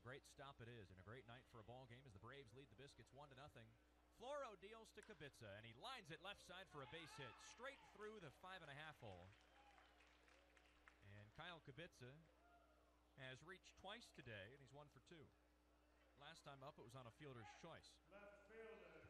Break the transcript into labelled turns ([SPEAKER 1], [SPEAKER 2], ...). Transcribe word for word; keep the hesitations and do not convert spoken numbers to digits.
[SPEAKER 1] great stop it is, and a great night for a ball game as the Braves lead the Biscuits one to nothing. Floro deals to Kubitza, and he lines it left side for a base hit, straight through the five and a half hole. And Kyle Kubitza has reached twice today, and he's one for two. Last time up, it was on a fielder's choice.
[SPEAKER 2] Left fielder,